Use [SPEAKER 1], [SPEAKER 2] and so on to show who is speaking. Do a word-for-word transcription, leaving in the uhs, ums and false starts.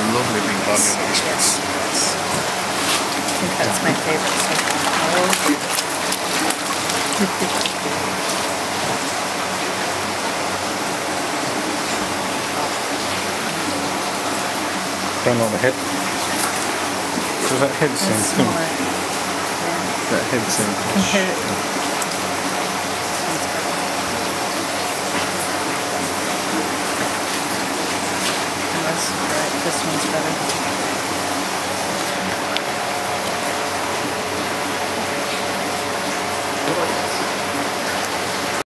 [SPEAKER 1] lovely big volume of
[SPEAKER 2] Yes, yes. I think that's my favorite so
[SPEAKER 1] Down on the head. Does that head seem thin?
[SPEAKER 2] Yeah.
[SPEAKER 1] That head seems
[SPEAKER 2] Compare it. This, right, this one's better.